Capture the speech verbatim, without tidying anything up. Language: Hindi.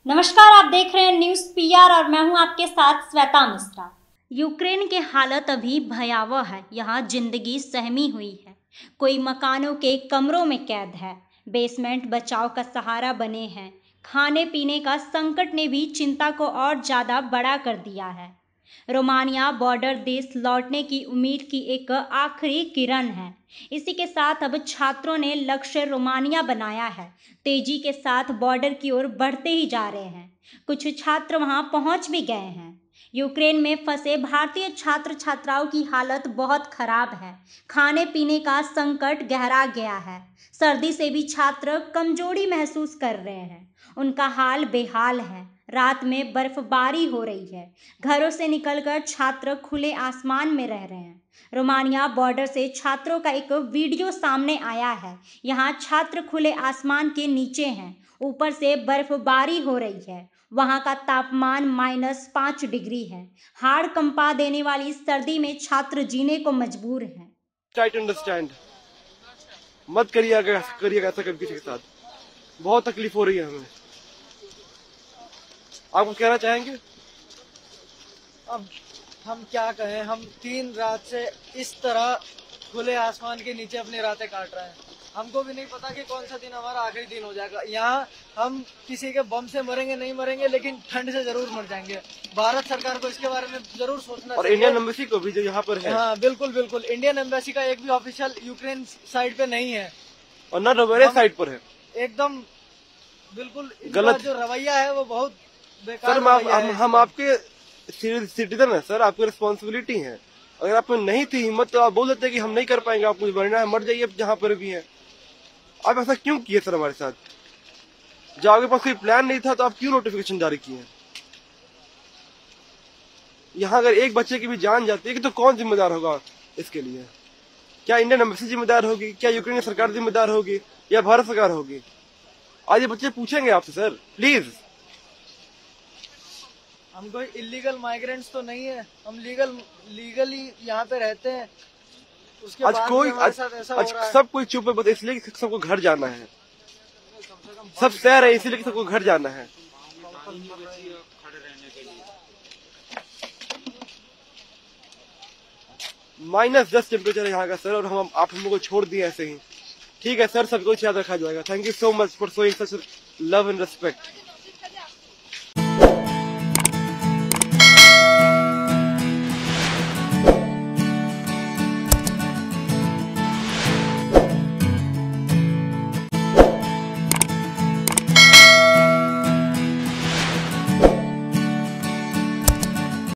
नमस्कार, आप देख रहे हैं न्यूज पीआर और मैं हूं आपके साथ श्वेता मिश्रा। यूक्रेन के हालत अभी भयावह है। यहाँ जिंदगी सहमी हुई है। कोई मकानों के कमरों में कैद है, बेसमेंट बचाव का सहारा बने हैं। खाने पीने का संकट ने भी चिंता को और ज्यादा बड़ा कर दिया है। रोमानिया बॉर्डर देश लौटने की उम्मीद की एक आखिरी किरण है। इसी के साथ अब छात्रों ने लक्ष्य रोमानिया बनाया है। तेजी के साथ बॉर्डर की ओर बढ़ते ही जा रहे हैं। कुछ छात्र वहां पहुंच भी गए हैं। यूक्रेन में फंसे भारतीय छात्र छात्राओं की हालत बहुत खराब है। खाने पीने का संकट गहरा गया है। सर्दी से भी छात्र कमजोरी महसूस कर रहे हैं। उनका हाल बेहाल है। रात में बर्फबारी हो रही है। घरों से निकलकर छात्र खुले आसमान में रह रहे हैं। रोमानिया बॉर्डर से छात्रों का एक वीडियो सामने आया है। यहाँ छात्र खुले आसमान के नीचे हैं। ऊपर से बर्फबारी हो रही है। वहाँ का तापमान माइनस पाँच डिग्री है। हाड़ कंपा देने वाली सर्दी में छात्र जीने को मजबूर हैं। ट्राई टू अंडरस्टैंड, मत करिएगा करिएगा ऐसा कभी किसी के साथ। बहुत तकलीफ हो रही है हमें। आप कुछ कहना चाहेंगे? अब हम क्या कहें, हम तीन रात से इस तरह खुले आसमान के नीचे अपनी रातें काट रहे हैं। हमको भी नहीं पता कि कौन सा दिन हमारा आखिरी दिन हो जाएगा। यहाँ हम किसी के बम से मरेंगे नहीं मरेंगे, लेकिन ठंड से जरूर मर जाएंगे। भारत सरकार को इसके बारे में जरूर सोचना और चाहिए। इंडियन एम्बेसी को भी जो यहाँ पर है। हाँ बिल्कुल बिल्कुल, इंडियन एम्बेसी का एक भी ऑफिशियल यूक्रेन साइड पे नहीं है और न हमारे साइड पर है। एकदम बिल्कुल गलत जो रवैया है वो बहुत बेकार सर। आप, रवैया हम, है। हम आपके सिटीजन है सर, आपकी रिस्पॉन्सिबिलिटी है। अगर आप में नहीं थी हिम्मत तो आप बोल देते कि हम नहीं कर पाएंगे, आप मुझे मरना है मर जाइए जहाँ पर भी है। आप ऐसा क्यों किए सर हमारे साथ? जब आपके पास कोई प्लान नहीं था तो आप क्यों नोटिफिकेशन जारी किए? यहाँ अगर एक बच्चे की भी जान जाती है कि तो कौन जिम्मेदार होगा इसके लिए? क्या इंडियन एम्बेसी जिम्मेदार होगी? क्या यूक्रेन सरकार जिम्मेदार होगी या भारत सरकार होगी? आज ये बच्चे पूछेंगे आपसे सर, प्लीज। हम कोई इलीगल माइग्रेंट्स तो नहीं है, हम लीगल लीगली यहाँ पे रहते हैं। उसके आज बाद कोई हमारे आज, साथ ऐसा आज हो रहा है। सब कोई चुप है, बस इसलिए कि सबको घर जाना है। सब सह रहे हैं इसलिए कि सबको घर जाना है। माइनस दस टेम्परेचर है यहाँ का सर, और हम आप हम लोग को छोड़ दिए ऐसे ही। ठीक है सर, सब कुछ याद रखा जाएगा। Thank you so much for showing such love and respect.